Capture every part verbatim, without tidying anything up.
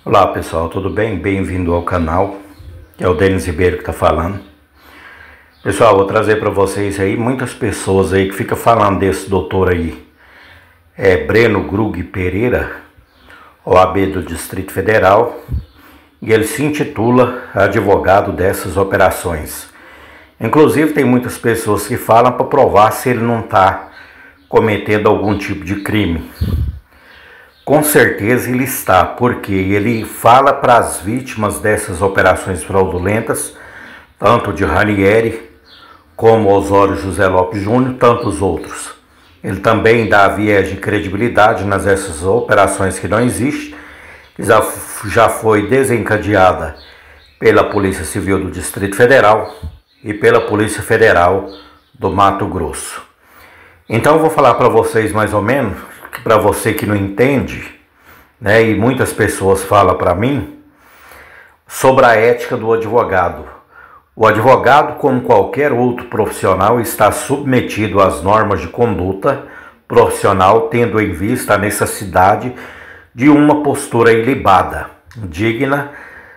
Olá pessoal, tudo bem? Bem-vindo ao canal, que é o Denis Ribeiro que está falando. Pessoal, vou trazer para vocês aí muitas pessoas aí que ficam falando desse doutor aí, é Breno Grug Pereira, O A B do Distrito Federal, e ele se intitula advogado dessas operações. Inclusive tem muitas pessoas que falam para provar se ele não está cometendo algum tipo de crime. Com certeza ele está, porque ele fala para as vítimas dessas operações fraudulentas, tanto de Ranieri como Osório José Lopes Júnior, tantos outros. Ele também dá viés de credibilidade nessas operações que não existem, que já, já foi desencadeada pela Polícia Civil do Distrito Federal e pela Polícia Federal do Mato Grosso. Então eu vou falar para vocês mais ou menos, para você que não entende, né, e muitas pessoas falam para mim, sobre a ética do advogado. O advogado, como qualquer outro profissional, está submetido às normas de conduta profissional, tendo em vista a necessidade de uma postura ilibada, digna,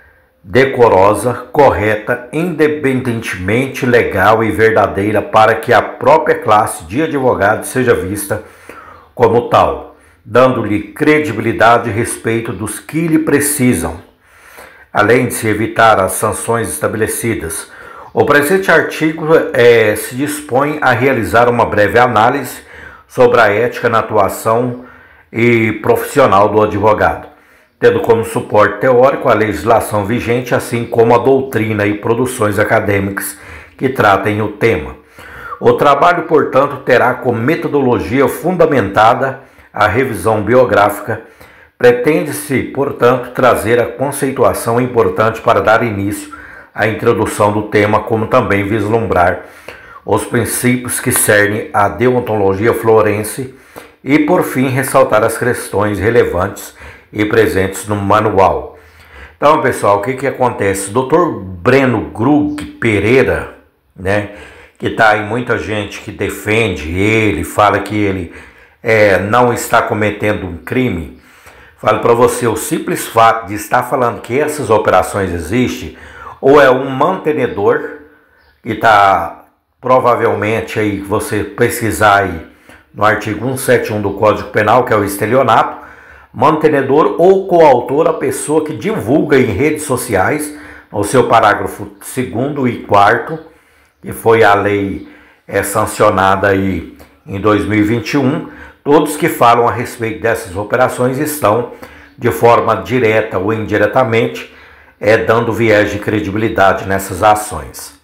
decorosa, correta, independentemente legal e verdadeira, para que a própria classe de advogado seja vista como tal, dando-lhe credibilidade e respeito dos que lhe precisam, além de se evitar as sanções estabelecidas. O presente artigo é, se dispõe a realizar uma breve análise sobre a ética na atuação e profissional do advogado, tendo como suporte teórico a legislação vigente, assim como a doutrina e produções acadêmicas que tratem o tema. O trabalho, portanto, terá como metodologia fundamentada a revisão biográfica. Pretende-se, portanto, trazer a conceituação importante para dar início à introdução do tema, como também vislumbrar os princípios que cernem a deontologia forense e, por fim, ressaltar as questões relevantes e presentes no manual. Então, pessoal, o que que acontece? O doutor Breno Grug Pereira, né, que tá aí muita gente que defende ele, fala que ele é, não está cometendo um crime. Falo para você, o simples fato de estar falando que essas operações existem, ou é um mantenedor, que está provavelmente aí, você pesquisar aí no artigo cento e setenta e um do Código Penal, que é o estelionato, mantenedor ou coautor, a pessoa que divulga em redes sociais, no seu parágrafo segundo e quarto, que foi a lei é, sancionada aí em dois mil e vinte e um, todos que falam a respeito dessas operações estão, de forma direta ou indiretamente, é, dando viés de credibilidade nessas ações.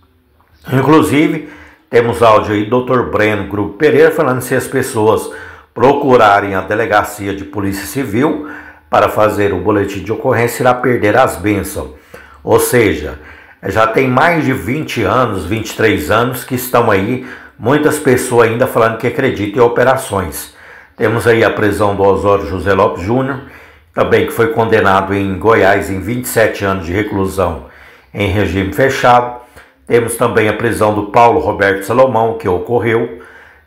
Inclusive, temos áudio aí do doutor Breno Grug Pereira falando se as pessoas procurarem a delegacia de polícia civil para fazer o boletim de ocorrência, irá perder as bênçãos. Ou seja, já tem mais de vinte anos, vinte e três anos que estão aí, muitas pessoas ainda falando que acreditam em operações. Temos aí a prisão do Osório José Lopes Júnior, também que foi condenado em Goiás em vinte e sete anos de reclusão em regime fechado. Temos também a prisão do Paulo Roberto Salomão, que ocorreu,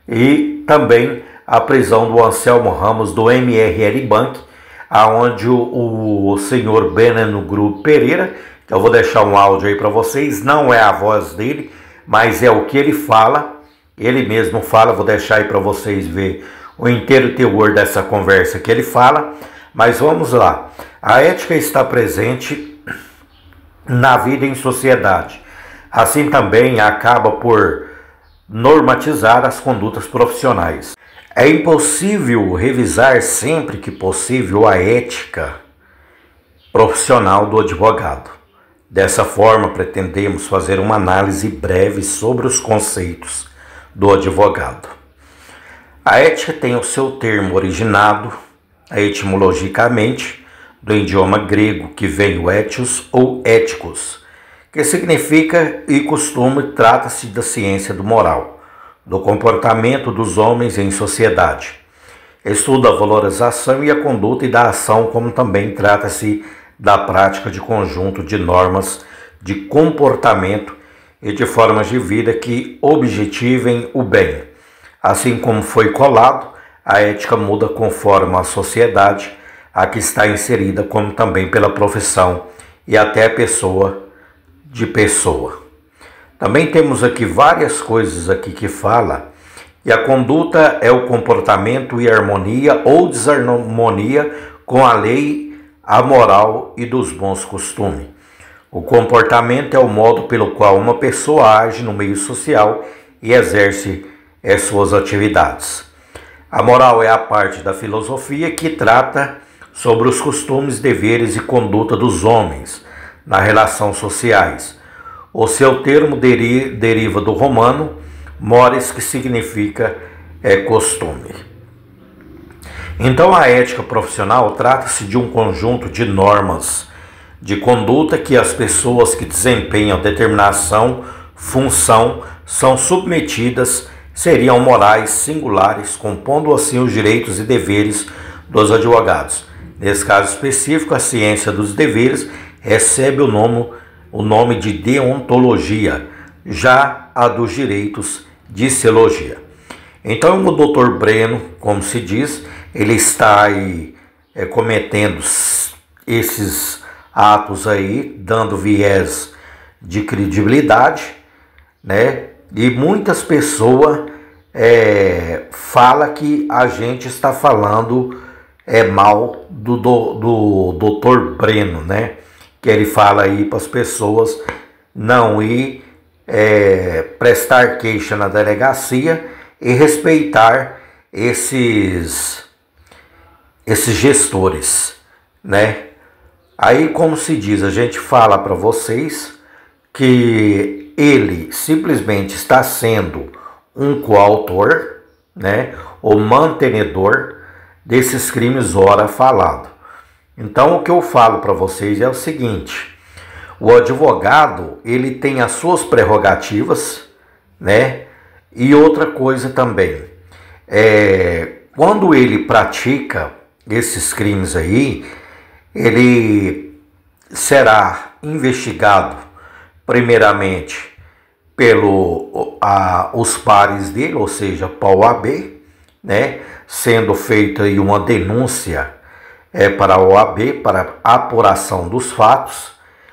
e também a prisão do Anselmo Ramos do M R L Bank, aonde o, o senhor Breno Grug Pereira, que eu vou deixar um áudio aí para vocês, não é a voz dele, mas é o que ele fala, ele mesmo fala, vou deixar aí para vocês ver o inteiro teor dessa conversa que ele fala, mas vamos lá. A ética está presente na vida em sociedade, assim também acaba por normatizar as condutas profissionais. É impossível revisar sempre que possível a ética profissional do advogado. Dessa forma, pretendemos fazer uma análise breve sobre os conceitos do advogado. A ética tem o seu termo originado, etimologicamente, do idioma grego, que vem o etios ou éticos, que significa e costume, trata-se da ciência do moral, do comportamento dos homens em sociedade. Estuda a valorização e a conduta e da ação, como também trata-se da prática de conjunto de normas de comportamento e de formas de vida que objetivem o bem. Assim como foi colado, a ética muda conforme a sociedade, a que está inserida, como também pela profissão e até pessoa de pessoa. Também temos aqui várias coisas aqui que fala que a conduta é o comportamento e harmonia ou desarmonia com a lei, a moral e dos bons costumes. O comportamento é o modo pelo qual uma pessoa age no meio social e exerce as suas atividades. A moral é a parte da filosofia que trata sobre os costumes, deveres e conduta dos homens na relação sociais. O seu termo deri- deriva do romano mores, que significa é, costume. Então, a ética profissional trata-se de um conjunto de normas de conduta que as pessoas que desempenham determinação, função, são submetidas, seriam morais singulares, compondo assim os direitos e deveres dos advogados. Nesse caso específico, a ciência dos deveres recebe o nome, o nome de deontologia, já a dos direitos de ciologia. Então, o doutor Breno, como se diz, ele está aí é, cometendo esses atos aí, dando viés de credibilidade, né? E muitas pessoas é, falam que a gente está falando é, mal do, do, do doutor Breno, né? Que ele fala aí para as pessoas não ir é, prestar queixa na delegacia e respeitar esses, esses gestores, né? Aí, como se diz, a gente fala para vocês que ele simplesmente está sendo um coautor, né, ou mantenedor desses crimes ora falado. Então, o que eu falo para vocês é o seguinte: o advogado, ele tem as suas prerrogativas, né, e outra coisa também, é, quando ele pratica esses crimes aí, ele será investigado primeiramente pelo a, os pares dele, ou seja, para o O A B, né, sendo feita aí uma denúncia é, para a O A B, para a apuração dos fatos,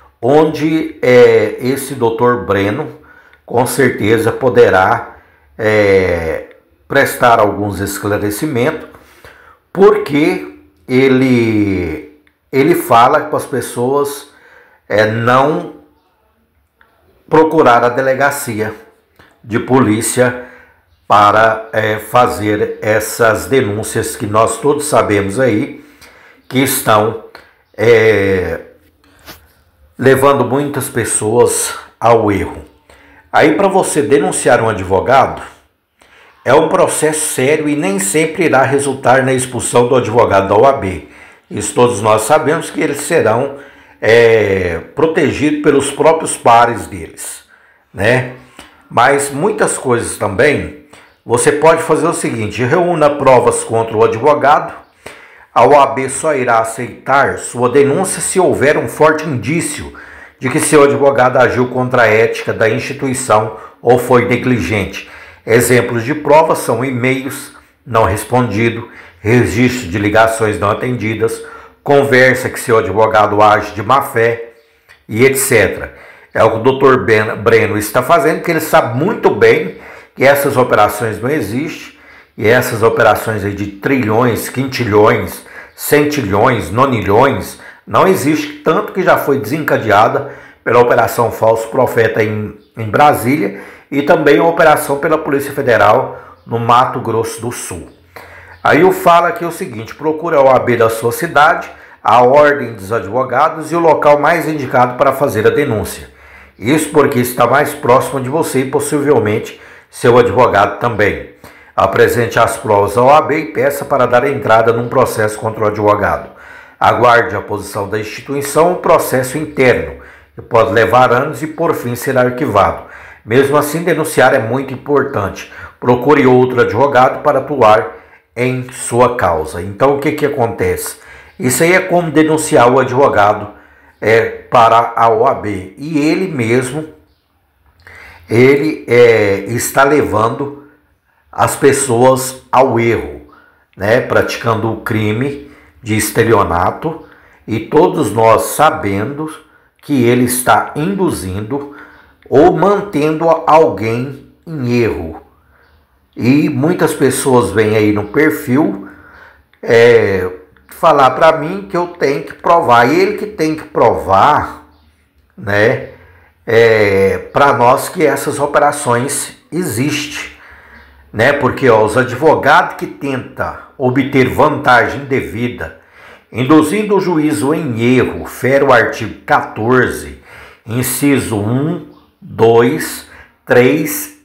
onde é, esse doutor Breno com certeza poderá é, prestar alguns esclarecimentos, porque ele ele fala para as pessoas é, não procurar a delegacia de polícia para é, fazer essas denúncias que nós todos sabemos aí que estão é, levando muitas pessoas ao erro. Aí, para você denunciar um advogado, é um processo sério e nem sempre irá resultar na expulsão do advogado da O A B. Isso todos nós sabemos, que eles serão é, protegidos pelos próprios pares deles, né? Mas muitas coisas também, você pode fazer o seguinte: reúna provas contra o advogado. A O A B só irá aceitar sua denúncia se houver um forte indício de que seu advogado agiu contra a ética da instituição ou foi negligente. Exemplos de provas são e-mails não respondidos, registro de ligações não atendidas, conversa que seu advogado age de má fé e etcétera. É o que o doutor Breno está fazendo, porque ele sabe muito bem que essas operações não existem, e essas operações aí de trilhões, quintilhões, centilhões, nonilhões, não existe, tanto que já foi desencadeada pela Operação Falso Profeta em, em Brasília e também a operação pela Polícia Federal no Mato Grosso do Sul. Aí eu falo aqui o seguinte: procure a O A B da sua cidade, a ordem dos advogados e o local mais indicado para fazer a denúncia. Isso porque está mais próximo de você e possivelmente seu advogado também. Apresente as provas à O A B e peça para dar entrada num processo contra o advogado. Aguarde a posição da instituição, um processo interno, que pode levar anos e por fim ser arquivado. Mesmo assim, denunciar é muito importante. Procure outro advogado para atuar em sua causa. Então, o que, que acontece? Isso aí é como denunciar o advogado é, para a O A B. E ele mesmo, ele é, está levando as pessoas ao erro, né? Praticando o crime de estelionato e todos nós sabendo que ele está induzindo ou mantendo alguém em erro. E muitas pessoas vêm aí no perfil é, falar para mim que eu tenho que provar, e ele que tem que provar, né, é, para nós que essas operações existem, né, porque ó, os advogados que tentam obter vantagem indevida, induzindo o juízo em erro, fere o artigo quatorze, inciso um, dois, três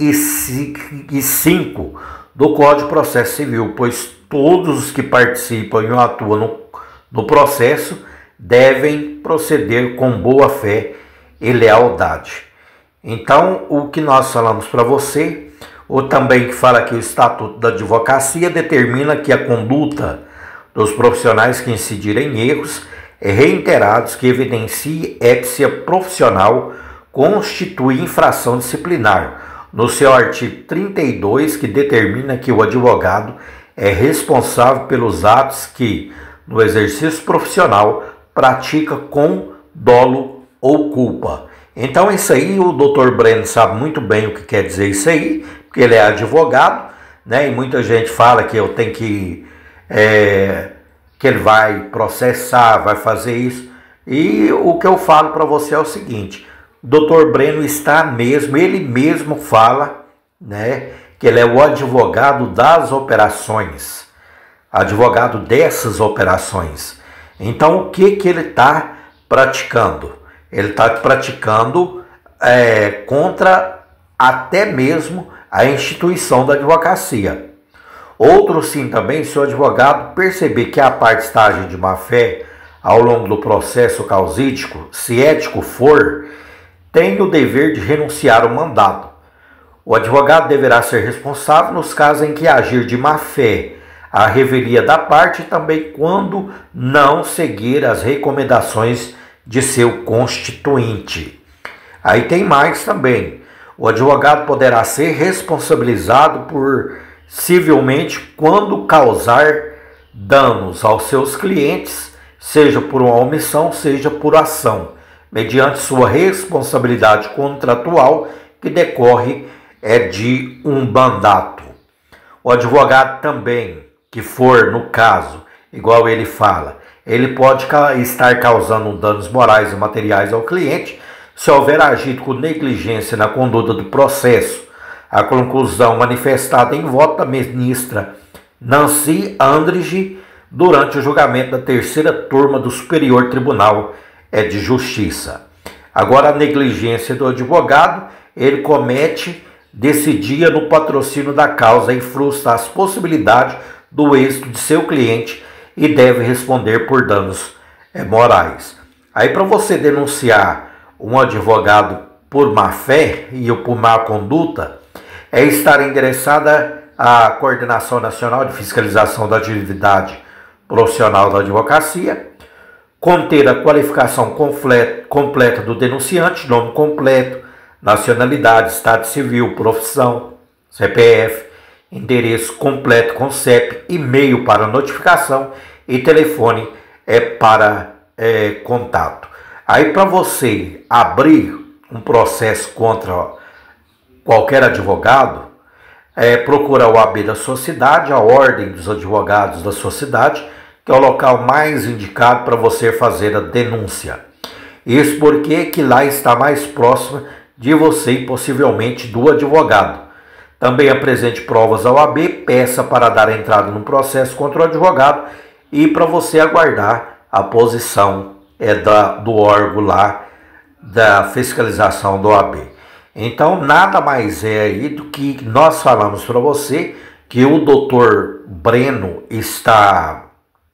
e cinco do Código de Processo Civil, pois todos os que participam e atuam no, no processo devem proceder com boa fé e lealdade. Então, o que nós falamos para você, ou também que fala que o Estatuto da Advocacia determina que a conduta dos profissionais que incidirem em erros é reiterados que evidencie épsia profissional constitui infração disciplinar, no seu artigo trinta e dois, que determina que o advogado é responsável pelos atos que, no exercício profissional, pratica com dolo ou culpa. Então isso aí o doutor Breno sabe muito bem o que quer dizer isso aí, porque ele é advogado, né? E muita gente fala que eu tenho que, é, que ele vai processar, vai fazer isso. E o que eu falo para você é o seguinte: doutor Breno está mesmo, ele mesmo fala, né, que ele é o advogado das operações, advogado dessas operações. Então, o que, que ele está praticando? Ele está praticando é, contra até mesmo a instituição da advocacia. Outro sim também, se o advogado perceber que a parte está agindo de má fé ao longo do processo causídico, se ético for, tem o dever de renunciar ao mandato. O advogado deverá ser responsável nos casos em que agir de má fé à revelia da parte e também quando não seguir as recomendações de seu constituinte. Aí tem mais também. O advogado poderá ser responsabilizado por civilmente quando causar danos aos seus clientes, seja por uma omissão, seja por ação, mediante sua responsabilidade contratual que decorre é de um mandato. O advogado também, que for no caso, igual ele fala, ele pode estar causando danos morais e materiais ao cliente se houver agido com negligência na conduta do processo. A conclusão manifestada em voto da ministra Nancy Andrighi durante o julgamento da terceira turma do Superior Tribunal é de Justiça. Agora, a negligência do advogado, ele comete desse dia no patrocínio da causa e frustra as possibilidades do êxito de seu cliente e deve responder por danos é, morais. Aí, para você denunciar um advogado por má fé e por má conduta, é estar endereçada à Coordenação Nacional de Fiscalização da Atividade Profissional da Advocacia, conter a qualificação completa do denunciante, nome completo, nacionalidade, estado civil, profissão, C P F, endereço completo com C E P, e-mail para notificação e telefone é para é, contato. Aí, para você abrir um processo contra qualquer advogado, é, procura o O A B da sua cidade, a Ordem dos Advogados da sua cidade, que é o local mais indicado para você fazer a denúncia. Isso porque que lá está mais próximo de você e possivelmente do advogado. Também apresente provas ao O A B, peça para dar entrada no processo contra o advogado e para você aguardar a posição é, da, do órgão lá da fiscalização do O A B. Então, nada mais é aí do que nós falamos para você que o doutor Breno está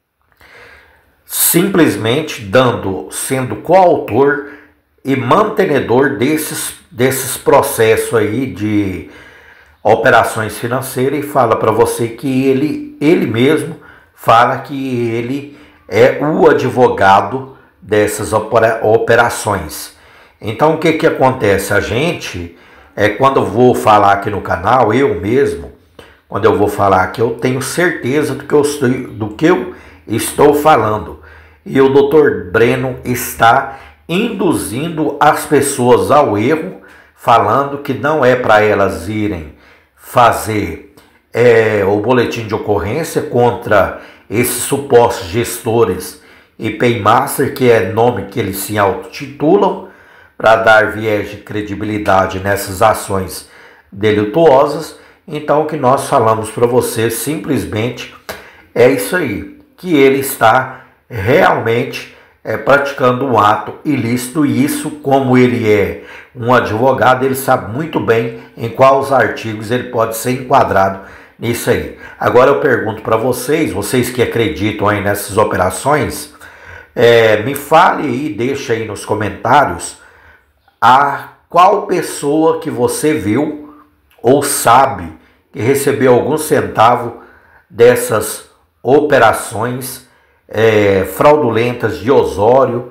simplesmente dando, sendo coautor e mantenedor desses, desses processos aí de operações financeiras, e fala para você que ele, ele mesmo fala que ele é o advogado dessas opera, operações. Então o que que acontece? A gente, é, quando eu vou falar aqui no canal, eu mesmo, quando eu vou falar aqui, eu tenho certeza do que eu, estou, do que eu estou falando. E o doutor Breno está induzindo as pessoas ao erro, falando que não é para elas irem fazer é, o boletim de ocorrência contra esses supostos gestores e paymaster, que é nome que eles se autotitulam, para dar viés de credibilidade nessas ações delituosas. Então, o que nós falamos para você simplesmente é isso aí, que ele está realmente é, praticando um ato ilícito, e isso, como ele é um advogado, ele sabe muito bem em quais artigos ele pode ser enquadrado nisso aí. Agora eu pergunto para vocês, vocês que acreditam aí nessas operações, é, me fale aí, deixa aí nos comentários a qual pessoa que você viu ou sabe que recebeu algum centavo dessas operações é, fraudulentas de Osório,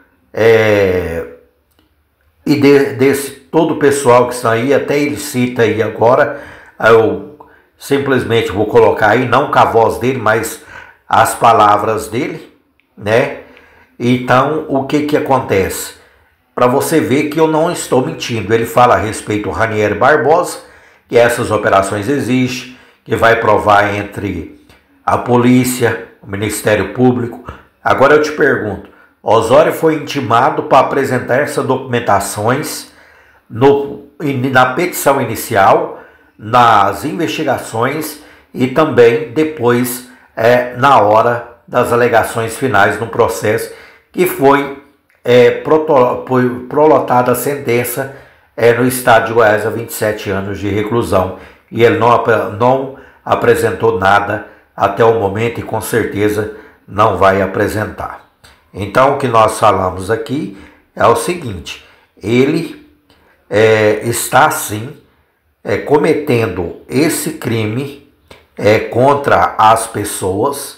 é, e de, desse todo o pessoal que está aí, até ele cita aí agora, eu simplesmente vou colocar aí, não com a voz dele, mas as palavras dele, né? Então, o que que acontece? Para você ver que eu não estou mentindo, ele fala a respeito do Ranieri Barbosa, que essas operações existem, que vai provar entre a polícia, o Ministério Público. Agora eu te pergunto, Osório foi intimado para apresentar essas documentações no, na petição inicial, nas investigações e também depois é, na hora das alegações finais no processo, que foi, é, foi prolotada a sentença é, no estado de Goiás a vinte e sete anos de reclusão, e ele não, não apresentou nada até o momento e com certeza não vai apresentar. Então, o que nós falamos aqui é o seguinte, ele é, está sim é, cometendo esse crime é, contra as pessoas,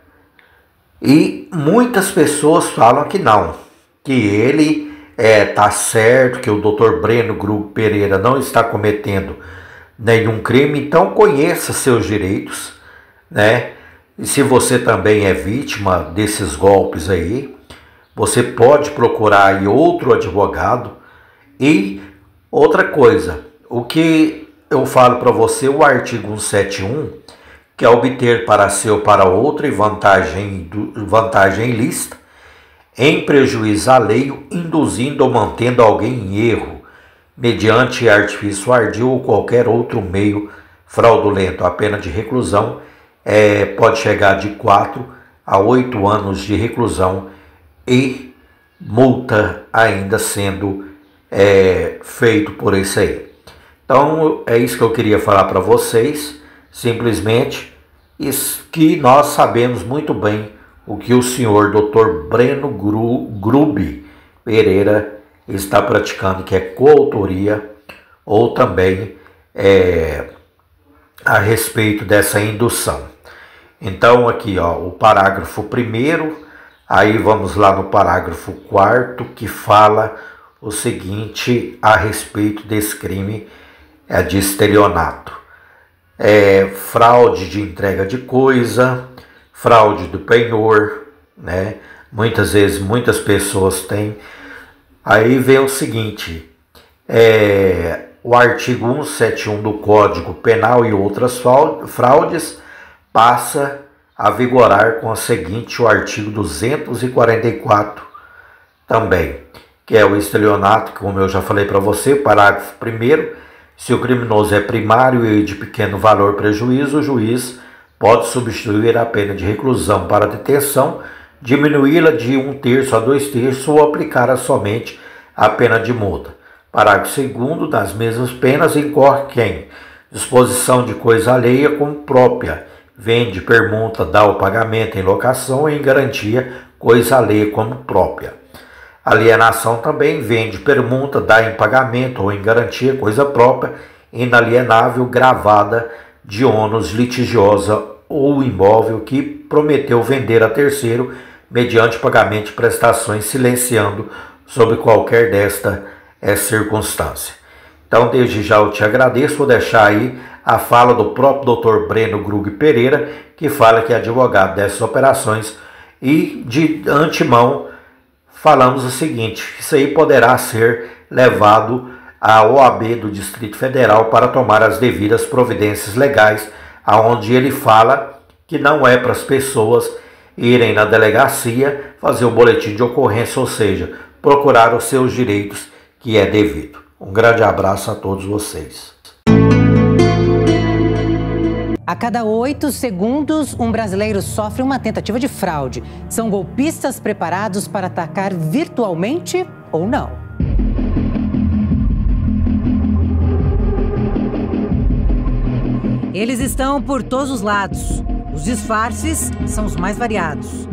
e muitas pessoas falam que não, que ele está é, certo, que o doutor Breno Grupo Pereira não está cometendo nenhum crime. Então conheça seus direitos, né? E se você também é vítima desses golpes aí, você pode procurar aí outro advogado. E outra coisa, o que eu falo para você, o artigo cento e setenta e um, que é obter para si ou para outro e vantagem, vantagem ilícita, em prejuízo alheio, induzindo ou mantendo alguém em erro, mediante artifício ardil ou qualquer outro meio fraudulento. A pena de reclusão é, pode chegar de quatro a oito anos de reclusão e multa ainda sendo é, feito por isso aí. Então é isso que eu queria falar para vocês. Simplesmente isso, que nós sabemos muito bem o que o senhor doutor Breno Gru, Grubi Pereira está praticando, que é coautoria ou também é, a respeito dessa indução. Então aqui, ó, o parágrafo primeiro, aí vamos lá no parágrafo quarto, que fala o seguinte a respeito desse crime é, de estelionato. É, fraude de entrega de coisa, fraude do penhor, né? Muitas vezes, muitas pessoas têm. Aí vem o seguinte, é, o artigo cento e setenta e um do Código Penal e outras fraudes passa a vigorar com a seguinte, o artigo duzentos e quarenta e quatro também, que é o estelionato, como eu já falei para você, parágrafo primeiro. Se o criminoso é primário e de pequeno valor prejuízo, o juiz pode substituir a pena de reclusão para detenção, diminuí-la de um terço a dois terços ou aplicar somente a pena de multa. Parágrafo segundo, das mesmas penas incorre quem? Disposição de coisa alheia como própria, vende, permuta, dá o pagamento em locação ou em garantia coisa alheia como própria. Alienação também vende, permuta, dá em pagamento ou em garantia coisa própria, inalienável, gravada de ônus litigiosa ou imóvel que prometeu vender a terceiro mediante pagamento de prestações, silenciando sobre qualquer desta é, circunstância. Então, desde já eu te agradeço, vou deixar aí a fala do próprio doutor Breno Grug Pereira, que fala que é advogado dessas operações, e de antemão falamos o seguinte: isso aí poderá ser levado à O A B do Distrito Federal para tomar as devidas providências legais, aonde ele fala que não é para as pessoas irem na delegacia fazer o boletim de ocorrência, ou seja, procurar os seus direitos, que é devido. Um grande abraço a todos vocês. A cada oito segundos, um brasileiro sofre uma tentativa de fraude. São golpistas preparados para atacar virtualmente ou não? Eles estão por todos os lados. Os disfarces são os mais variados.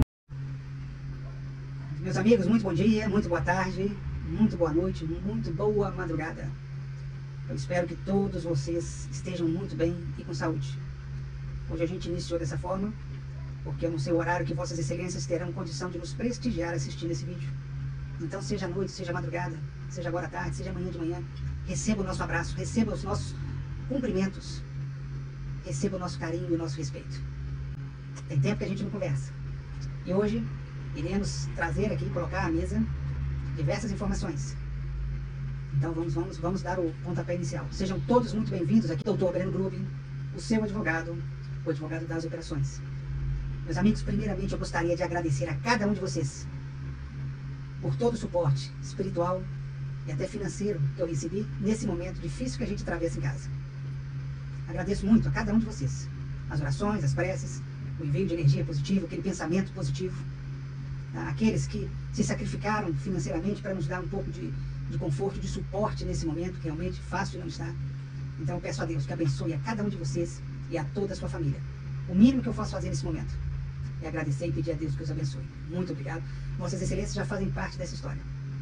Meus amigos, muito bom dia, muito boa tarde, muito boa noite, muito boa madrugada. Eu espero que todos vocês estejam muito bem e com saúde. Hoje a gente iniciou dessa forma, porque eu não sei o horário que vossas excelências terão condição de nos prestigiar assistindo esse vídeo. Então, seja à noite, seja à madrugada, seja agora à tarde, seja amanhã de manhã, receba o nosso abraço, receba os nossos cumprimentos, receba o nosso carinho e o nosso respeito. Tem tempo que a gente não conversa. E hoje iremos trazer aqui, colocar à mesa diversas informações. Então vamos, vamos, vamos dar o pontapé inicial. Sejam todos muito bem-vindos aqui, doutor Breno Grug, o seu advogado, o advogado das operações. Meus amigos, primeiramente eu gostaria de agradecer a cada um de vocês por todo o suporte espiritual e até financeiro que eu recebi nesse momento difícil que a gente atravessa em casa. Agradeço muito a cada um de vocês. As orações, as preces, o envio de energia positiva, aquele pensamento positivo. Aqueles que se sacrificaram financeiramente para nos dar um pouco de, de conforto, de suporte nesse momento, que realmente fácil não está. Então eu peço a Deus que abençoe a cada um de vocês e a toda a sua família. O mínimo que eu posso fazer nesse momento é agradecer e pedir a Deus que os abençoe. Muito obrigado. Vossas excelências já fazem parte dessa história.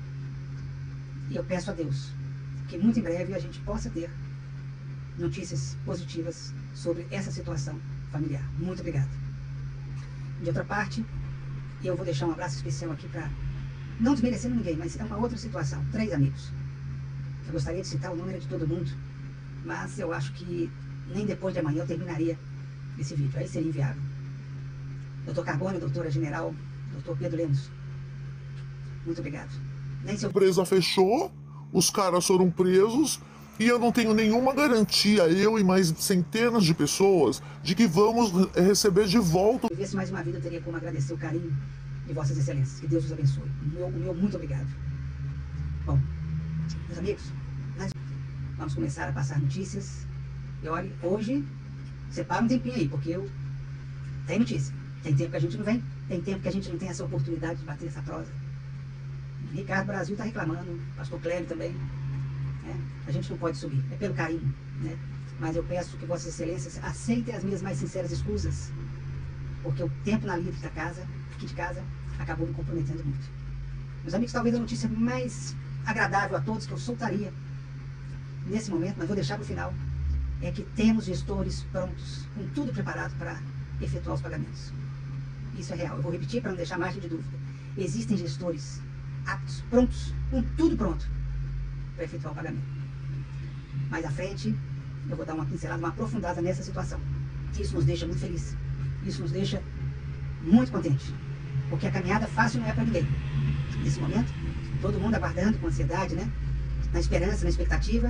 E eu peço a Deus que muito em breve a gente possa ter notícias positivas sobre essa situação familiar. Muito obrigado. De outra parte, eu vou deixar um abraço especial aqui para, não desmerecendo ninguém, mas é uma outra situação. Três amigos. Eu gostaria de citar o número de todo mundo, mas eu acho que nem depois de amanhã eu terminaria esse vídeo. Aí seria inviável. doutor Carbone, doutora General, doutor Pedro Lemos. Muito obrigado. Nem se eu... A empresa fechou, os caras foram presos e eu não tenho nenhuma garantia, eu e mais centenas de pessoas, de que vamos receber de volta. Se vivesse mais uma vida, eu teria como agradecer o carinho de vossas excelências. Que Deus os abençoe. O meu, o meu muito obrigado. Bom, meus amigos, nós vamos começar a passar notícias. E olha, hoje, separa um tempinho aí, porque eu tenho notícia. Tem tempo que a gente não vem, tem tempo que a gente não tem essa oportunidade de bater essa prosa. Ricardo Brasil está reclamando, pastor Clélio também. Né? A gente não pode subir, é pelo carinho. Né? Mas eu peço que vossas excelências aceitem as minhas mais sinceras escusas, porque o tempo na lida da casa, aqui de casa, acabou me comprometendo muito. Meus amigos, talvez a notícia mais agradável a todos que eu soltaria nesse momento, mas vou deixar para o final, é que temos gestores prontos, com tudo preparado para efetuar os pagamentos. Isso é real. Eu vou repetir para não deixar margem de dúvida. Existem gestores aptos, prontos, com tudo pronto para efetuar o pagamento. Mais à frente, eu vou dar uma pincelada, uma aprofundada nessa situação. Isso nos deixa muito felizes. Isso nos deixa muito contentes. Porque a caminhada fácil não é para ninguém. Nesse momento, todo mundo aguardando com ansiedade, né? Na esperança, na expectativa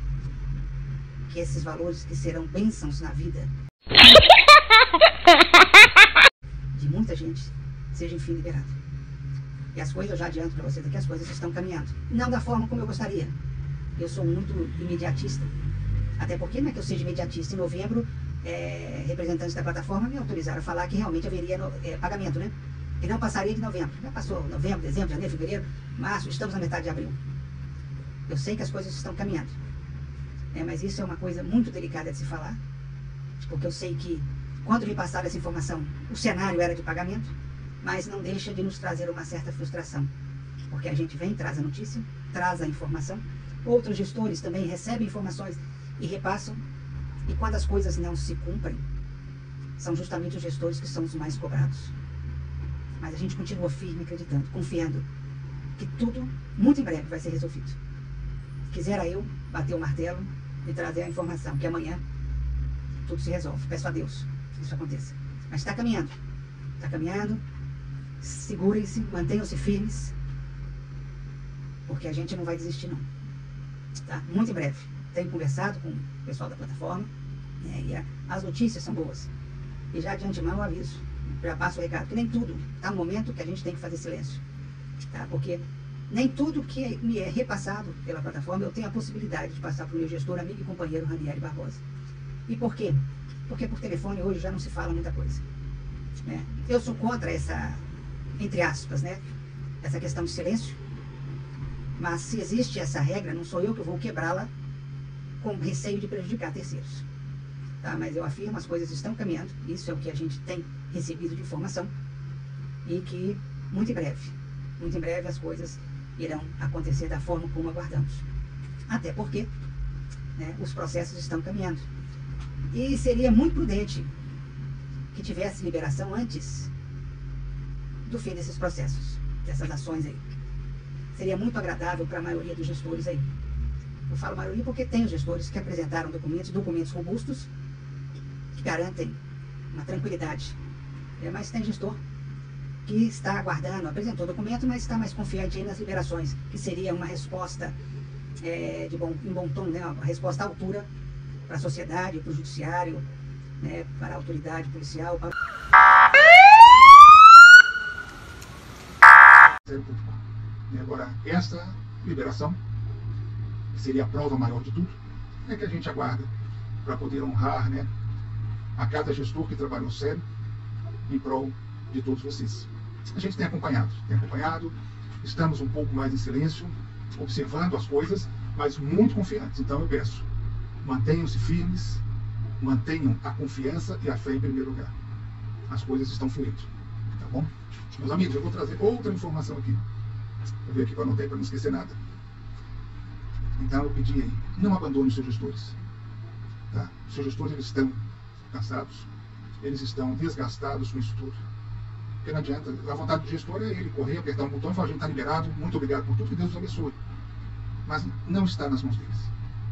que esses valores que serão bênçãos na vida de muita gente sejam enfim liberados. E as coisas, eu já adianto para vocês aqui, as coisas estão caminhando. Não da forma como eu gostaria. Eu sou muito imediatista. Até porque não é que eu seja imediatista. Em novembro, é, representantes da plataforma me autorizaram a falar que realmente haveria no, é, pagamento, né? E não passaria de novembro. Já passou novembro, dezembro, janeiro, fevereiro, março, estamos na metade de abril. Eu sei que as coisas estão caminhando. É, mas isso é uma coisa muito delicada de se falar. Porque eu sei que quando me passaram essa informação, o cenário era de pagamento, mas não deixa de nos trazer uma certa frustração. Porque a gente vem, traz a notícia, traz a informação, outros gestores também recebem informações e repassam, e quando as coisas não se cumprem, são justamente os gestores que são os mais cobrados. Mas a gente continua firme, acreditando, confiando que tudo, muito em breve, vai ser resolvido. Quisera eu bater o martelo e trazer a informação que amanhã tudo se resolve. Peço a Deus que isso aconteça. Mas está caminhando. Está caminhando. Segurem-se, mantenham-se firmes. Porque a gente não vai desistir, não. Tá? Muito em breve. Tenho conversado com o pessoal da plataforma. Né, e a, as notícias são boas. E já de antemão eu aviso. Já passo o recado. Que nem tudo está no momento que a gente tem que fazer silêncio. Tá? Porque nem tudo que me é repassado pela plataforma eu tenho a possibilidade de passar para o meu gestor, amigo e companheiro Ranieri Barbosa. E por quê? Porque por telefone hoje já não se fala muita coisa. Né? Eu sou contra essa, entre aspas, né? essa questão de silêncio. Mas se existe essa regra, não sou eu que vou quebrá-la com receio de prejudicar terceiros. Tá? Mas eu afirmo, as coisas estão caminhando. Isso é o que a gente tem recebido de informação. E que muito em breve, muito em breve as coisas irão acontecer da forma como aguardamos. Até porque né, os processos estão caminhando. E seria muito prudente que tivesse liberação antes do fim desses processos, dessas ações aí. Seria muito agradável para a maioria dos gestores aí. Eu falo maioria porque tem os gestores que apresentaram documentos, documentos robustos, que garantem uma tranquilidade. É, mas tem gestor que está aguardando, apresentou documento, mas está mais confiante aí nas liberações, que seria uma resposta é, de bom, em bom tom, né, uma resposta à altura para a sociedade, para o judiciário, né, para a autoridade policial. Para... E agora, essa liberação, que seria a prova maior de tudo, é que a gente aguarda para poder honrar né, a cada gestor que trabalhou sério em prol de todos vocês. A gente tem acompanhado, tem acompanhado, estamos um pouco mais em silêncio, observando as coisas, mas muito confiantes. Então eu peço, mantenham-se firmes, mantenham a confiança e a fé em primeiro lugar. As coisas estão fluindo, tá bom? Meus amigos, eu vou trazer outra informação aqui. Vou ver aqui que eu anotei para não esquecer nada. Então eu pedi aí, não abandone os seus gestores. Tá? Os seus gestores eles estão cansados, eles estão desgastados com isso tudo. Porque não adianta, a vontade do gestor é ele correr, apertar um botão e falar, a gente está liberado, muito obrigado por tudo, que Deus os abençoe. Mas não está nas mãos deles.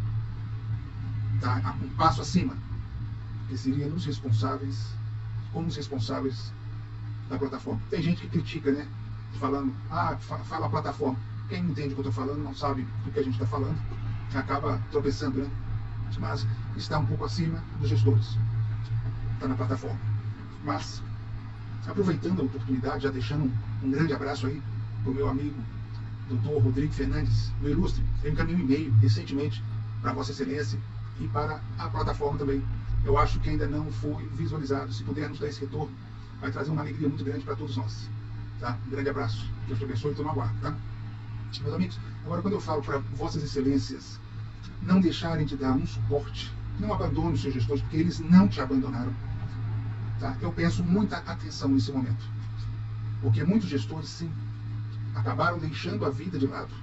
Está um passo acima, que seria nos responsáveis, como os responsáveis da plataforma. Tem gente que critica, né? Falando, ah, fala a plataforma. Quem não entende o que eu estou falando, não sabe do que a gente está falando, acaba tropeçando, né? Mas está um pouco acima dos gestores. Está na plataforma. Mas, aproveitando a oportunidade, já deixando um, um grande abraço aí para o meu amigo, doutor Rodrigo Fernandes, do Ilustre. Eu encaminhei um e-mail recentemente para Vossa Excelência e para a plataforma também. Eu acho que ainda não foi visualizado. Se pudermos dar esse retorno, vai trazer uma alegria muito grande para todos nós. Tá? Um grande abraço. Deus te abençoe e estou no aguardo. Tá? Meus amigos, agora quando eu falo para Vossas Excelências não deixarem de dar um suporte, não abandone os seus gestores, porque eles não te abandonaram. Tá? Eu peço muita atenção nesse momento. Porque muitos gestores, sim, acabaram deixando a vida de lado,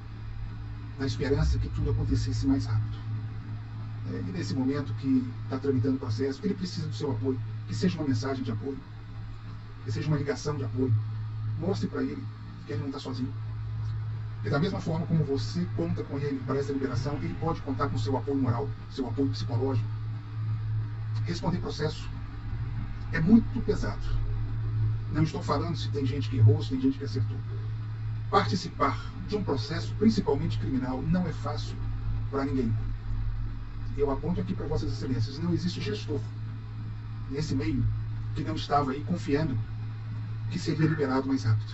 na esperança que tudo acontecesse mais rápido. É, e nesse momento que está tramitando o processo, ele precisa do seu apoio, que seja uma mensagem de apoio, que seja uma ligação de apoio. Mostre para ele que ele não está sozinho. E da mesma forma como você conta com ele para essa liberação, ele pode contar com seu apoio moral, seu apoio psicológico. Responder processo é muito pesado. Não estou falando se tem gente que errou, se tem gente que acertou. Participar de um processo, principalmente criminal, não é fácil para ninguém. Eu aponto aqui para Vossas Excelências, não existe gestor nesse meio que não estava aí confiando que seria liberado mais rápido.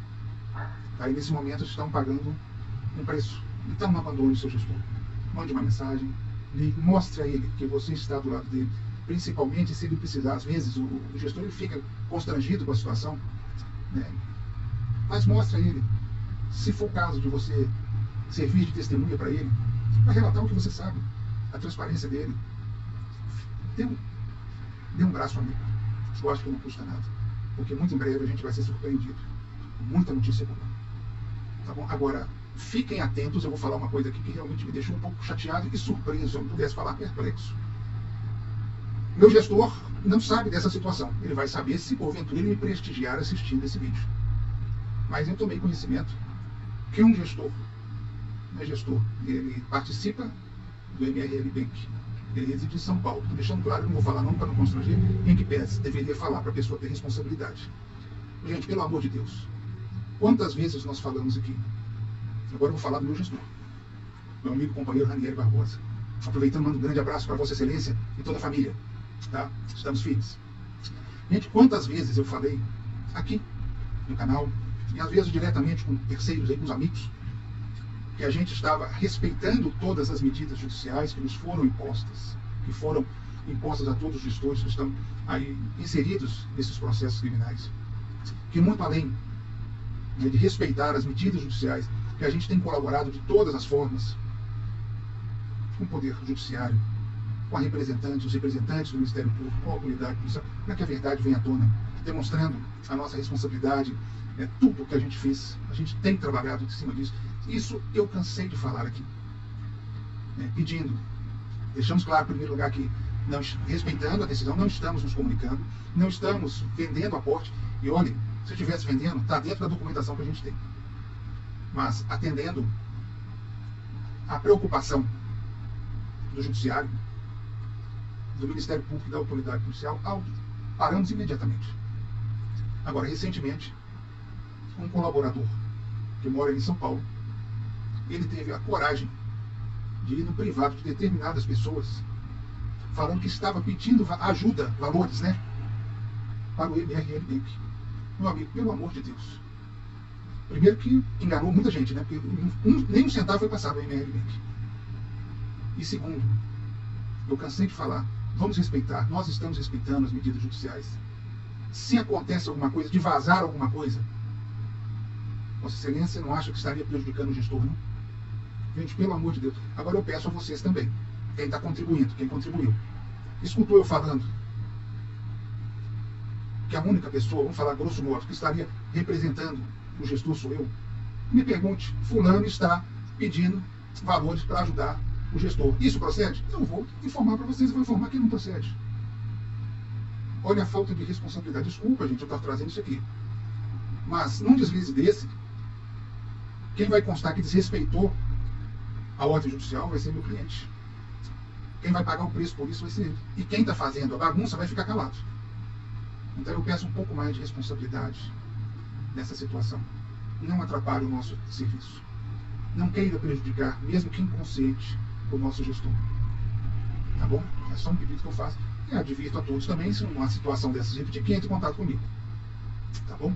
Aí nesse momento estão pagando um preço. Então não abandone o seu gestor. Mande uma mensagem, ligue, mostre a ele que você está do lado dele. Principalmente se ele precisar, às vezes o, o gestor ele fica constrangido com a situação, né? Mas mostre a ele, se for o caso de você servir de testemunha para ele, para relatar o que você sabe, a transparência dele. Dê um, dê um braço amigo. Eu acho que não custa nada. Porque muito em breve a gente vai ser surpreendido. Muita notícia boa. Tá bom? Agora, fiquem atentos, eu vou falar uma coisa aqui que realmente me deixou um pouco chateado e surpreso, se eu não pudesse falar perplexo. Meu gestor não sabe dessa situação. Ele vai saber se porventura ele me prestigiar assistindo esse vídeo. Mas eu tomei conhecimento que um gestor, não é gestor, ele participa do M R L Bank. Ele reside em São Paulo. Estou deixando claro, não vou falar não para não constranger, em que pese deveria falar para a pessoa ter responsabilidade. Gente, pelo amor de Deus, quantas vezes nós falamos aqui? Agora eu vou falar do meu gestor, meu amigo companheiro Ranieri Barbosa. Aproveitando, mando um grande abraço para Vossa Excelência e toda a família. Tá? Estamos firmes. Gente, quantas vezes eu falei aqui no canal, e às vezes diretamente com terceiros, aí, com os amigos, que a gente estava respeitando todas as medidas judiciais que nos foram impostas, que foram impostas a todos os gestores que estão aí inseridos nesses processos criminais, que muito além, né, de respeitar as medidas judiciais, que a gente tem colaborado de todas as formas com o Poder Judiciário, com a representante, os representantes do Ministério Público, com a autoridade policial, para que a verdade venha à tona, demonstrando a nossa responsabilidade, é, tudo que a gente fez, a gente tem trabalhado em cima disso. Isso eu cansei de falar aqui, é, pedindo, deixamos claro, em primeiro lugar, que não, respeitando a decisão, não estamos nos comunicando, não estamos vendendo aporte, e olha, se estivesse vendendo, está dentro da documentação que a gente tem, mas atendendo a preocupação do Judiciário, do Ministério Público e da Autoridade Policial, paramos imediatamente. Agora, recentemente, um colaborador que mora em São Paulo, ele teve a coragem de ir no privado de determinadas pessoas, falando que estava pedindo ajuda, valores, né, para o M R L Bank. Meu amigo, pelo amor de Deus. Primeiro que enganou muita gente, né, porque um, nem um centavo foi passado ao M R L Bank. E segundo, eu cansei de falar, vamos respeitar, nós estamos respeitando as medidas judiciais. Se acontece alguma coisa, de vazar alguma coisa, Vossa Excelência não acha que estaria prejudicando o gestor, não? Gente, pelo amor de Deus. Agora eu peço a vocês também, quem está contribuindo, quem contribuiu. Escutou eu falando que a única pessoa, vamos falar grosso modo, que estaria representando o gestor sou eu? Me pergunte, fulano está pedindo valores para ajudar o gestor. Isso procede? Eu vou informar para vocês, eu vou informar que não procede. Olha a falta de responsabilidade. Desculpa, gente, eu estou trazendo isso aqui. Mas, num deslize desse, quem vai constar que desrespeitou a ordem judicial vai ser meu cliente. Quem vai pagar o preço por isso vai ser ele. E quem está fazendo a bagunça vai ficar calado. Então eu peço um pouco mais de responsabilidade nessa situação. Não atrapalhe o nosso serviço. Não queira prejudicar, mesmo que inconsciente, o nosso gestor. Tá bom? É só um pedido que eu faço. E advirto a todos também, se uma situação dessas repetir, que entre em contato comigo. Tá bom?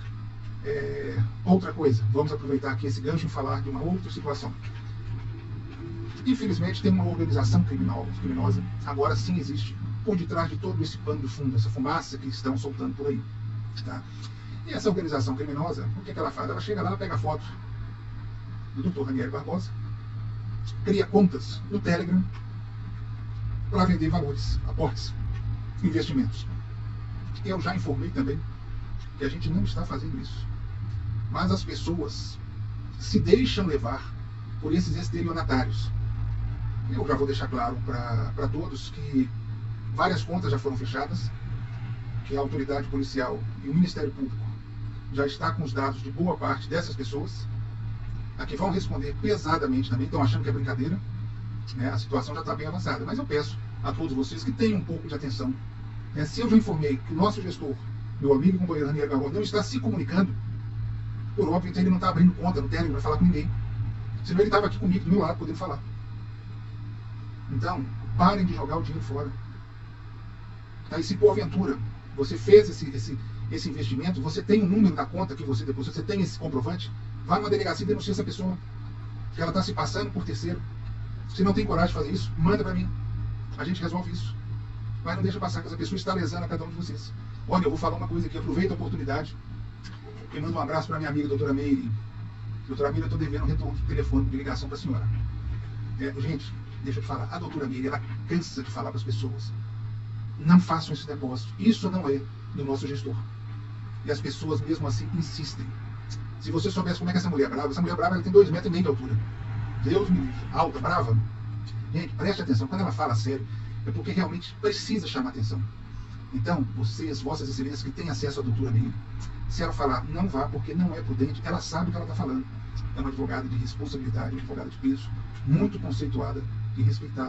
É, outra coisa, vamos aproveitar aqui esse gancho e falar de uma outra situação. Infelizmente tem uma organização criminal, criminosa, agora sim existe, por detrás de todo esse pano de fundo, essa fumaça que estão soltando por aí. Tá? E essa organização criminosa, o que, é que ela faz? Ela chega lá, pega foto do doutor Ranieri Barbosa, cria contas no Telegram para vender valores, aportes, investimentos. Eu já informei também que a gente não está fazendo isso. Mas as pessoas se deixam levar por esses estelionatários. Eu já vou deixar claro para todos que várias contas já foram fechadas, que a autoridade policial e o Ministério Público já está com os dados de boa parte dessas pessoas, a que vão responder pesadamente também, estão achando que é brincadeira, né? A situação já está bem avançada. Mas eu peço a todos vocês que tenham um pouco de atenção. Né? Se eu já informei que o nosso gestor, meu amigo e companheiro Ranieri Barbosa, não está se comunicando, por óbvio, então ele não está abrindo conta no Telegram para falar com ninguém. Senão ele estava aqui comigo, do meu lado, podendo falar. Então, parem de jogar o dinheiro fora. Tá? E se porventura você fez esse, esse, esse investimento, você tem o um número da conta que você depositou, você tem esse comprovante, vá numa delegacia e denuncie essa pessoa, que ela está se passando por terceiro. Se não tem coragem de fazer isso, manda para mim. A gente resolve isso. Mas não deixa passar, que essa pessoa está lesando a cada um de vocês. Olha, eu vou falar uma coisa aqui, aproveita a oportunidade e mando um abraço para minha amiga, doutora Meire. Doutora Meire, eu estou devendo um retorno de telefone, de ligação para a senhora. É, gente, deixa eu te falar, a doutora Meire, ela cansa de falar para as pessoas. Não façam esse depósito. Isso não é do nosso gestor. E as pessoas, mesmo assim, insistem. Se você soubesse como é que essa mulher é brava, essa mulher brava ela tem dois metros e meio de altura. Deus me livre. Alta, brava. Gente, preste atenção. Quando ela fala sério, é porque realmente precisa chamar atenção. Então, vocês, vossas excelências, que têm acesso à doutora Meire, se ela falar, não vá, porque não é prudente, ela sabe o que ela está falando. É uma advogada de responsabilidade, uma advogada de peso, muito conceituada e respeitada.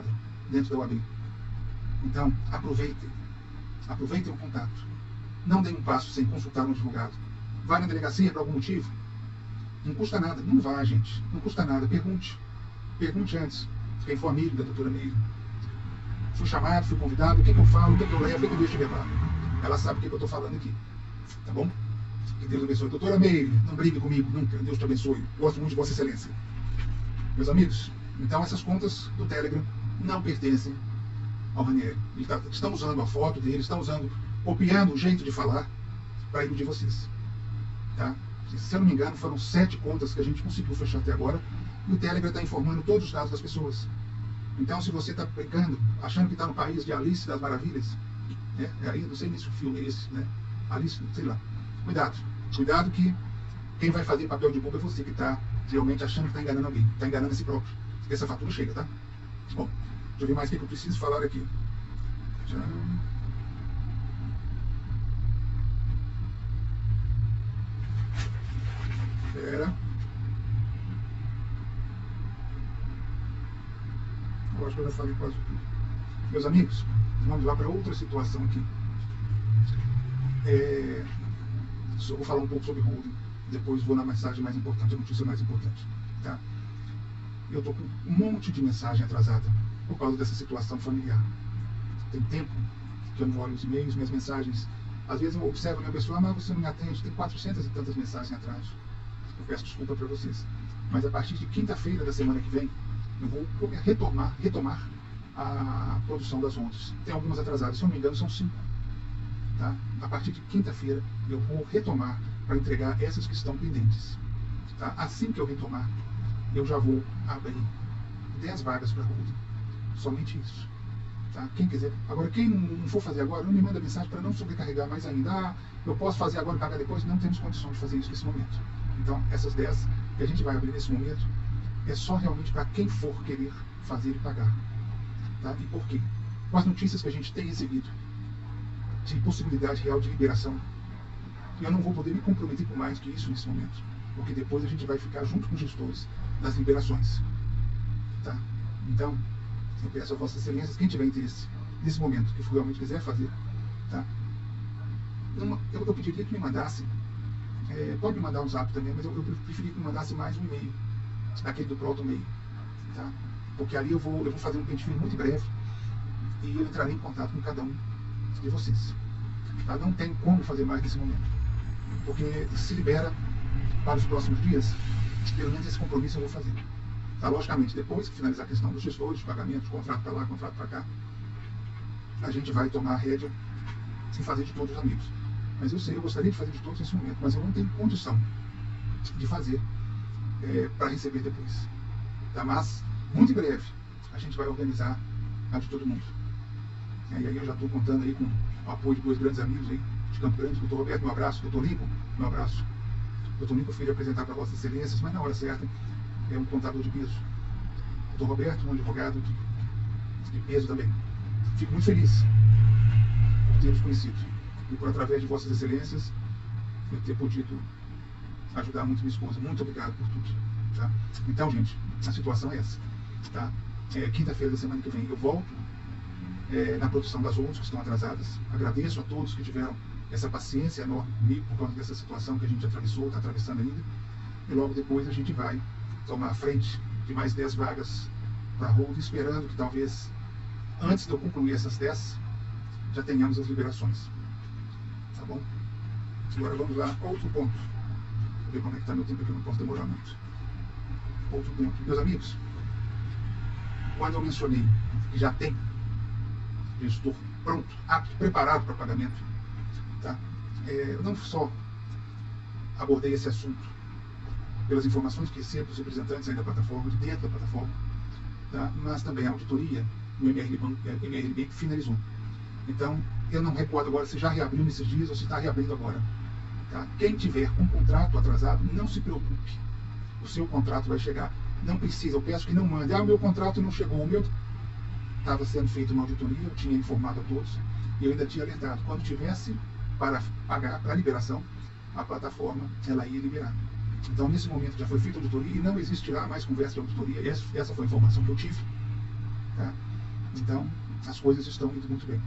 dentro da O A B. Então, aproveitem. Aproveitem o contato. Não deem um passo sem consultar um advogado. Vai na delegacia por algum motivo? Não custa nada. Não vá, gente. Não custa nada. Pergunte. Pergunte antes. Quem for amigo da doutora Meire. Fui chamado, fui convidado. O que, que eu falo? O que, que eu levo? O que, que eu deixo de levar? Ela sabe o que, que eu estou falando aqui. Tá bom? Que Deus abençoe. Doutora Meire, não brigue comigo nunca. Deus te abençoe. Gosto muito de Vossa Excelência. Meus amigos, então essas contas do Telegram não pertencem ao Ranieri. Tá, estão usando a foto dele, estão usando, copiando o jeito de falar para iludir vocês. Tá? Se eu não me engano, foram sete contas que a gente conseguiu fechar até agora, e o Telegram está informando todos os dados das pessoas. Então, se você está brincando, achando que está no país de Alice das Maravilhas, né? Aí, não sei nem se o filme é esse, né? Alice, sei lá. Cuidado. Cuidado que quem vai fazer papel de bobo é você que está realmente achando que está enganando alguém. Está enganando a si próprio. Porque essa fatura chega, tá? Bom, deixa eu ver mais o que eu preciso falar aqui. Já... Pera. Eu acho que eu já falei quase tudo. Meus amigos, vamos lá para outra situação aqui. É... Eu vou falar um pouco sobre holding. Depois vou na mensagem mais importante, a notícia mais importante. Tá? Eu estou com um monte de mensagem atrasada por causa dessa situação familiar. Tem tempo que eu não olho os e-mails, minhas mensagens. Às vezes eu observo a minha pessoa, ah, mas você não me atende, tem quatrocentas e tantas mensagens atrás. Eu peço desculpa para vocês. Mas a partir de quinta-feira da semana que vem, eu vou retomar, retomar a produção das ondas. Tem algumas atrasadas, se eu não me engano, são cinco. Tá? A partir de quinta-feira, eu vou retomar para entregar essas que estão pendentes. Tá? Assim que eu retomar, eu já vou abrir dez vagas para holding. Somente isso. Tá? Quem quiser. Agora, quem não for fazer agora, não me manda mensagem para não sobrecarregar mais ainda. Ah, eu posso fazer agora e pagar depois. Não temos condições de fazer isso nesse momento. Então, essas dez que a gente vai abrir nesse momento, é só realmente para quem for querer fazer e pagar. Tá? E por quê? Com as notícias que a gente tem recebido de possibilidade real de liberação, eu não vou poder me comprometer com mais que isso nesse momento, porque depois a gente vai ficar junto com os gestores das liberações. Tá? Então, eu peço a Vossas Excelências, quem tiver interesse nesse momento, que realmente quiser fazer, tá? Não, eu, eu pediria que me mandasse, é, pode me mandar um zap também, mas eu, eu preferia que me mandasse mais um e-mail, aquele do ProtoMail, tá? Porque ali eu vou, eu vou fazer um pente fino muito breve e eu entrarei em contato com cada um de vocês. Tá? Não tem como fazer mais nesse momento, porque se libera para os próximos dias, pelo menos esse compromisso eu vou fazer. Tá? Logicamente, depois que finalizar a questão dos gestores, pagamentos, contrato para lá, contrato para cá, a gente vai tomar a rédea e fazer de todos os amigos. Mas eu sei, eu gostaria de fazer de todos nesse momento, mas eu não tenho condição de fazer é, para receber depois. Tá? Mas, muito em breve, a gente vai organizar a de todo mundo. E aí eu já estou contando aí com o apoio de dois grandes amigos aí, de Campo Grande, doutor Roberto, um abraço, doutor Lincoln, um abraço. Doutor Lincoln foi apresentar para Vossas Excelências, mas na hora certa é um contador de peso. Doutor Roberto, um advogado de, de peso também. Fico muito feliz por tê-los conhecido e por, através de Vossas Excelências, eu ter podido ajudar muito minha esposa. Muito obrigado por tudo. Tá? Então, gente, a situação é essa. Tá? É, quinta-feira da semana que vem eu volto é, na produção das outras que estão atrasadas. Agradeço a todos que tiveram essa paciência enorme comigo por causa dessa situação que a gente atravessou, está atravessando ainda. E logo depois a gente vai tomar a frente de mais dez vagas para hold, esperando que talvez, antes de eu concluir essas dez, já tenhamos as liberações. Tá bom? Agora vamos lá, outro ponto. Vou ver como é que está meu tempo aqui, eu não posso demorar muito. Outro ponto. Meus amigos, quando eu mencionei que já tem gestor pronto, apto, preparado para pagamento, tá? É, eu não só abordei esse assunto pelas informações que recebo dos representantes aí da plataforma, de dentro da plataforma, tá? Mas também a auditoria no M R L B que finalizou. Então, eu não recordo agora se já reabriu nesses dias ou se está reabrindo agora. Tá? Quem tiver com contrato atrasado, não se preocupe. O seu contrato vai chegar. Não precisa, eu peço que não mande. Ah, o meu contrato não chegou. O meu estava sendo feito uma auditoria, eu tinha informado a todos e eu ainda tinha alertado. Quando tivesse para pagar, para a liberação, a plataforma ela ia liberar. Então, nesse momento já foi feita a auditoria e não existirá mais conversa de auditoria. Essa, essa foi a informação que eu tive. Tá? Então, as coisas estão indo muito bem.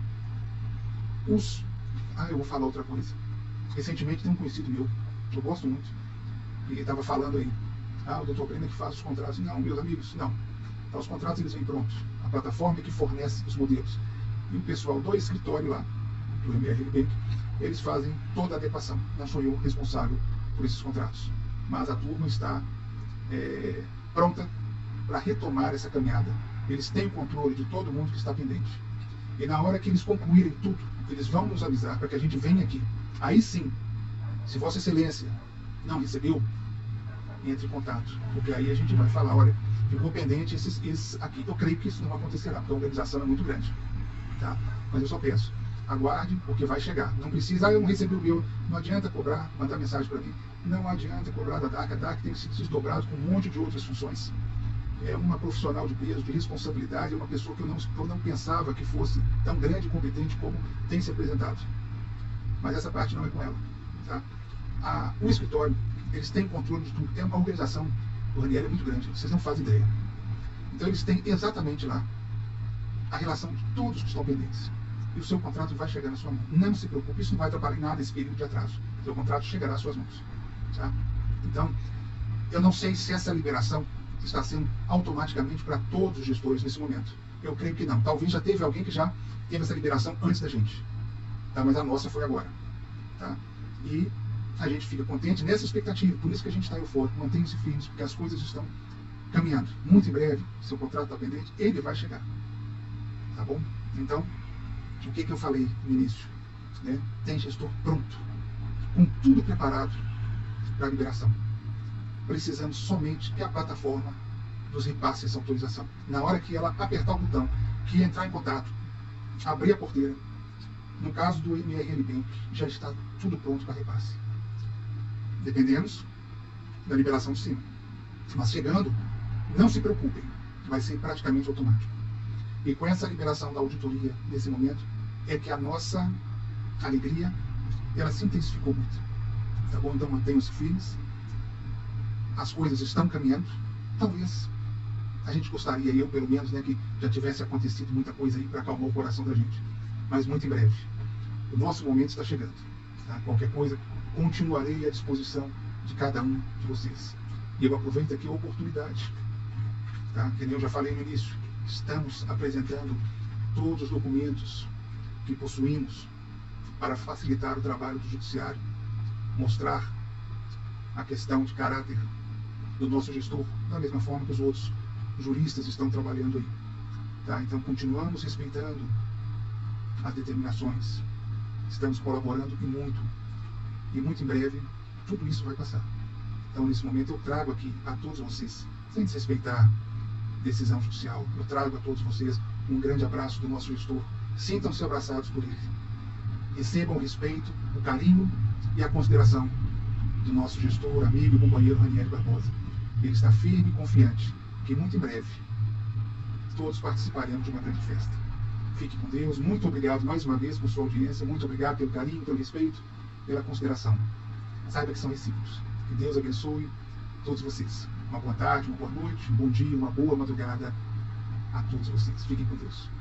Os... Ah, eu vou falar outra coisa. Recentemente tem um conhecido meu, que eu gosto muito, e ele estava falando aí, ah, o doutor Breno que faz os contratos. Não, meus amigos, não. Então, os contratos eles vêm prontos. A plataforma é que fornece os modelos. E o pessoal do escritório lá, do M R L Bank, eles fazem toda a adequação. Não sou eu responsável por esses contratos. Mas a turma está é, pronta para retomar essa caminhada. Eles têm o controle de todo mundo que está pendente. E na hora que eles concluírem tudo, eles vão nos avisar para que a gente venha aqui. Aí sim, se Vossa Excelência não recebeu, entre em contato. Porque aí a gente vai falar, olha, ficou pendente esses, esses aqui. Eu creio que isso não acontecerá, porque a organização é muito grande. Tá? Mas eu só peço, aguarde, porque vai chegar. Não precisa, ah, eu não recebi o meu. Não adianta cobrar, mandar mensagem para mim. Não adianta cobrar da D A C. A D A C tem que ser desdobrado com um monte de outras funções. É uma profissional de peso, de responsabilidade, é uma pessoa que eu não, eu não pensava que fosse tão grande e competente como tem se apresentado. Mas essa parte não é com ela. Tá? A, o escritório, eles têm controle de tudo. É uma organização, o Ranieri é muito grande, vocês não fazem ideia. Então eles têm exatamente lá a relação de todos que estão pendentes. E o seu contrato vai chegar na sua mão. Não se preocupe, isso não vai atrapalhar em nada esse período de atraso. O seu contrato chegará às suas mãos. Tá? Então, eu não sei se essa liberação está sendo automaticamente para todos os gestores nesse momento. Eu creio que não. Talvez já teve alguém que já teve essa liberação antes da gente. Tá? Mas a nossa foi agora. Tá? E a gente fica contente nessa expectativa. Por isso que a gente está eufórico. Mantenha-se firmes, porque as coisas estão caminhando. Muito em breve, seu contrato está pendente, ele vai chegar. Tá bom? Então, o que, que eu falei no início? Né? Tem gestor pronto, com tudo preparado para a liberação. Precisamos somente que a plataforma nos repasse essa autorização. Na hora que ela apertar o botão, que entrar em contato, abrir a porteira, no caso do M R L Bank, já está tudo pronto para repasse. Dependemos da liberação de cima. Mas chegando, não se preocupem, vai ser praticamente automático. E com essa liberação da auditoria nesse momento, é que a nossa alegria, ela se intensificou muito. Tá bom? Então mantenham-se firmes. As coisas estão caminhando. Talvez a gente gostaria, eu pelo menos, né, que já tivesse acontecido muita coisa aí para acalmar o coração da gente. Mas muito em breve. O nosso momento está chegando. Tá? Qualquer coisa, continuarei à disposição de cada um de vocês. E eu aproveito aqui a oportunidade. Tá? Que nem eu já falei no início. Estamos apresentando todos os documentos que possuímos para facilitar o trabalho do judiciário, mostrar a questão de caráter do nosso gestor, da mesma forma que os outros juristas estão trabalhando aí. Tá? Então, continuamos respeitando as determinações, estamos colaborando e muito, e muito em breve tudo isso vai passar. Então, nesse momento, eu trago aqui a todos vocês, sem desrespeitar decisão judicial, eu trago a todos vocês um grande abraço do nosso gestor. Sintam-se abraçados por ele. Recebam o respeito, o carinho e a consideração do nosso gestor, amigo e companheiro Ranieri Barbosa. Ele está firme e confiante que muito em breve todos participaremos de uma grande festa. Fique com Deus. Muito obrigado mais uma vez por sua audiência. Muito obrigado pelo carinho, pelo respeito, pela consideração. Saiba que são recíprocos. Que Deus abençoe todos vocês. Uma boa tarde, uma boa noite, um bom dia, uma boa madrugada a todos vocês. Fiquem com Deus.